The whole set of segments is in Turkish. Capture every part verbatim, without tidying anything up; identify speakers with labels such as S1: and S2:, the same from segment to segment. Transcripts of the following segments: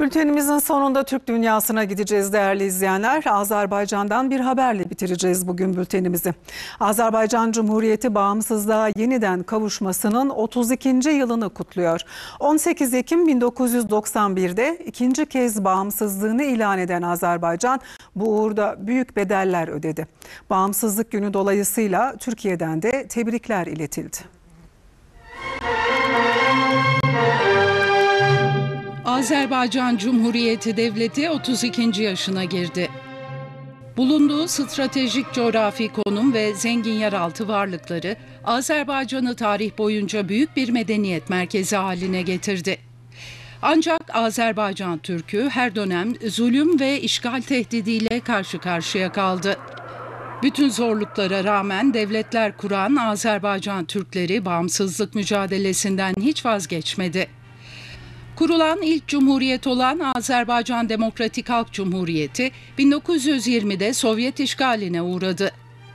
S1: Bültenimizin sonunda Türk dünyasına gideceğiz değerli izleyenler. Azerbaycan'dan bir haberle bitireceğiz bugün bültenimizi. Azerbaycan Cumhuriyeti bağımsızlığa yeniden kavuşmasının otuz ikinci yılını kutluyor. on sekiz Ekim bin dokuz yüz doksan bir'de ikinci kez bağımsızlığını ilan eden Azerbaycan bu uğurda büyük bedeller ödedi. Bağımsızlık günü dolayısıyla Türkiye'den de tebrikler iletildi.
S2: Azerbaycan Cumhuriyeti Devleti otuz ikinci yaşına girdi. Bulunduğu stratejik coğrafi konum ve zengin yeraltı varlıkları Azerbaycan'ı tarih boyunca büyük bir medeniyet merkezi haline getirdi. Ancak Azerbaycan Türk'ü her dönem zulüm ve işgal tehdidiyle karşı karşıya kaldı. Bütün zorluklara rağmen devletler kuran Azerbaycan Türkleri bağımsızlık mücadelesinden hiç vazgeçmedi. Kurulan ilk cumhuriyet olan Azerbaycan Demokratik Halk Cumhuriyeti bin dokuz yüz yirmi'de Sovyet işgaline uğradı.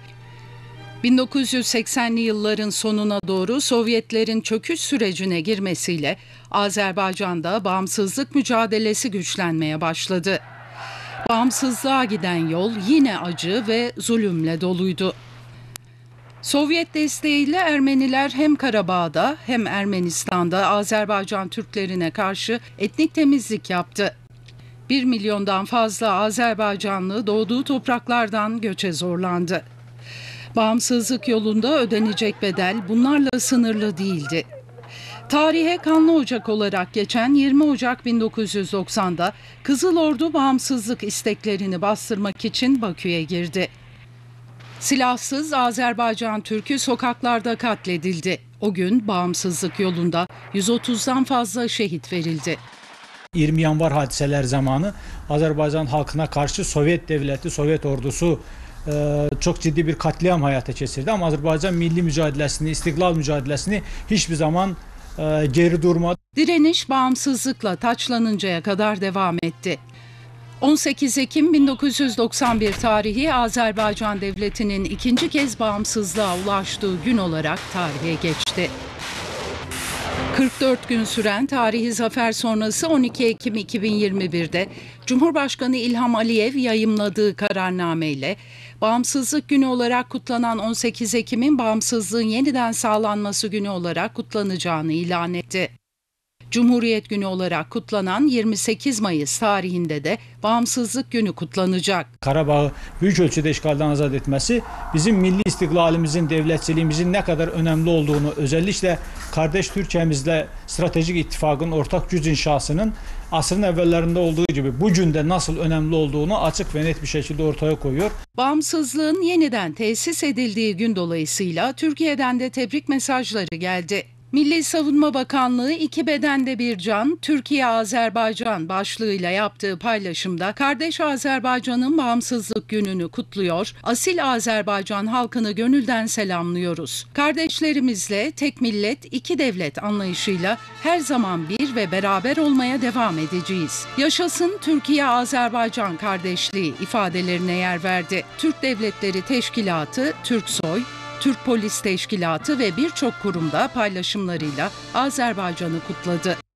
S2: bin dokuz yüz seksenli yılların sonuna doğru Sovyetlerin çöküş sürecine girmesiyle Azerbaycan'da bağımsızlık mücadelesi güçlenmeye başladı. Bağımsızlığa giden yol yine acı ve zulümle doluydu. Sovyet desteğiyle Ermeniler hem Karabağ'da hem Ermenistan'da Azerbaycan Türklerine karşı etnik temizlik yaptı. Bir milyondan fazla Azerbaycanlı doğduğu topraklardan göçe zorlandı. Bağımsızlık yolunda ödenecek bedel bunlarla sınırlı değildi. Tarihe kanlı ocak olarak geçen yirmi Ocak bin dokuz yüz doksan'da Kızıl Ordu bağımsızlık isteklerini bastırmak için Bakü'ye girdi. Silahsız Azerbaycan Türk'ü sokaklarda katledildi. O gün bağımsızlık yolunda yüz otuz'dan fazla şehit verildi.
S3: yirmi Yanvar hadiseler zamanı Azerbaycan halkına karşı Sovyet devleti, Sovyet ordusu e, çok ciddi bir katliam hayata geçirdi. Ama Azerbaycan milli mücadelesini, istiklal mücadelesini hiçbir zaman e, geri durmadı.
S2: Direniş bağımsızlıkla taçlanıncaya kadar devam etti. on sekiz Ekim bin dokuz yüz doksan bir tarihi Azerbaycan Devleti'nin ikinci kez bağımsızlığa ulaştığı gün olarak tarihe geçti. kırk dört gün süren tarihi zafer sonrası on iki Ekim iki bin yirmi bir'de Cumhurbaşkanı İlham Aliyev yayımladığı kararnameyle Bağımsızlık Günü olarak kutlanan on sekiz Ekim'in bağımsızlığın yeniden sağlanması günü olarak kutlanacağını ilan etti. Cumhuriyet Günü olarak kutlanan yirmi sekiz Mayıs tarihinde de Bağımsızlık Günü kutlanacak.
S3: Karabağ'ı büyük ölçüde işgalden azat etmesi bizim milli istiklalimizin, devletçiliğimizin ne kadar önemli olduğunu, özellikle kardeş Türkiye'mizle stratejik ittifakın ortak güc inşasının asrın evvellerinde olduğu gibi bugün de nasıl önemli olduğunu açık ve net bir şekilde ortaya koyuyor.
S2: Bağımsızlığın yeniden tesis edildiği gün dolayısıyla Türkiye'den de tebrik mesajları geldi. Milli Savunma Bakanlığı iki bedende bir can, Türkiye-Azerbaycan başlığıyla yaptığı paylaşımda kardeş Azerbaycan'ın bağımsızlık gününü kutluyor, asil Azerbaycan halkını gönülden selamlıyoruz. Kardeşlerimizle tek millet, iki devlet anlayışıyla her zaman bir ve beraber olmaya devam edeceğiz. Yaşasın Türkiye-Azerbaycan kardeşliği ifadelerine yer verdi. Türk Devletleri Teşkilatı, Türksoy, Türk Polis Teşkilatı ve birçok kurumda paylaşımlarıyla Azerbaycan'ı kutladı.